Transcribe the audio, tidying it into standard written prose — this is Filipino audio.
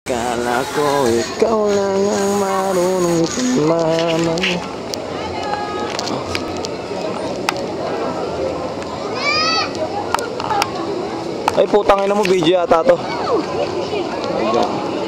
Kala ko ikaw lang ang marunong tumamang. Ay putang ina mo, video yata to.